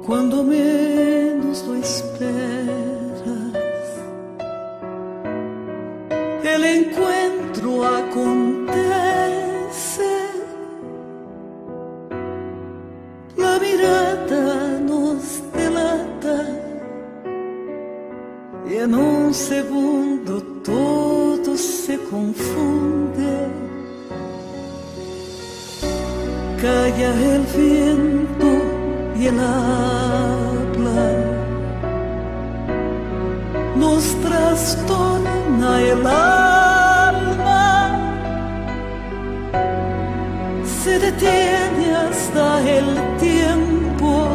Cuando menos lo esperas, el encuentro acontece. La mirada nos delata y en un segundo todo se confunde. Calla el viento y el habla, nos trastorna el alma. Se detiene hasta el tiempo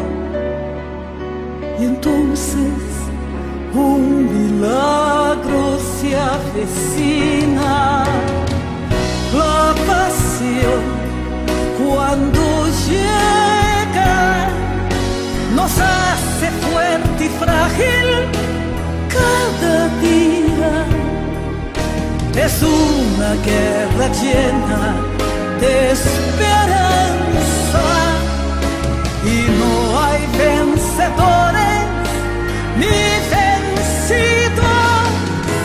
y entonces un milagro se avecina. La pasión cuando llega nos hace fuerte y frágil cada día. Es una guerra llena de esperanza y no hay vencedores ni vencidos.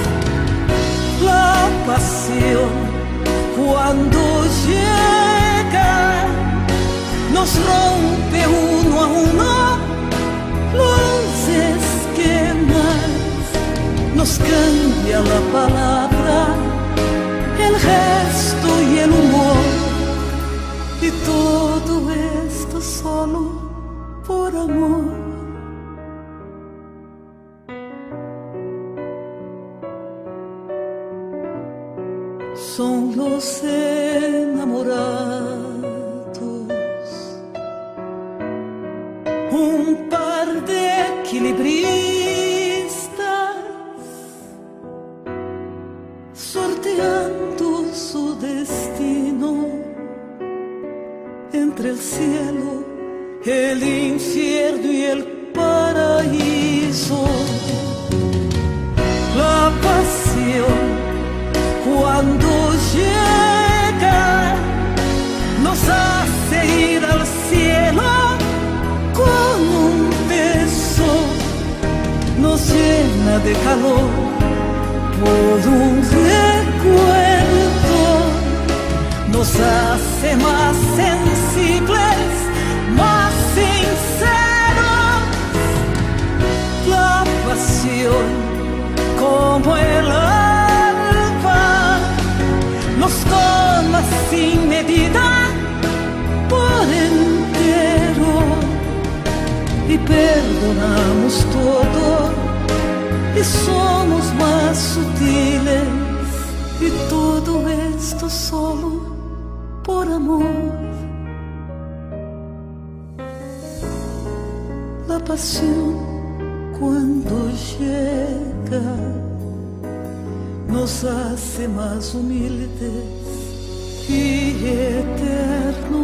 La pasión cuando llega nos rompe uno a uno los esquemas, nos cambia la palabra, el gesto y el humor, y todo esto solo por amor. Son los enamorados, un par de equilibristas, sorteando su destino entre el cielo, el infierno y el paraíso. La pasión cuando llega nos hace ir al cielo con un beso, nos llena de calor por un recuerdo, nos hace más sensibles, más sinceros. La pasión como el alma nos toma sin medida por entero y perdonamos todo y somos más sutiles, y todo esto solo por amor. La pasión cuando llega nos hace más humildes y eternos.